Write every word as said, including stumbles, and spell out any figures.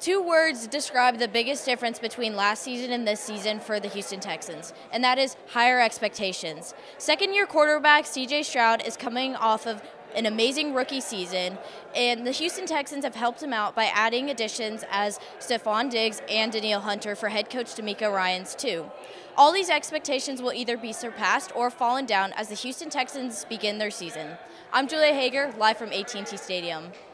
Two words describe the biggest difference between last season and this season for the Houston Texans, and that is higher expectations. Second-year quarterback C J Stroud is coming off of an amazing rookie season, and the Houston Texans have helped him out by adding additions as Stephon Diggs and Danielle Hunter for head coach D'Amico Ryans too. All these expectations will either be surpassed or fallen down as the Houston Texans begin their season. I'm Julia Hager, live from A T and T Stadium.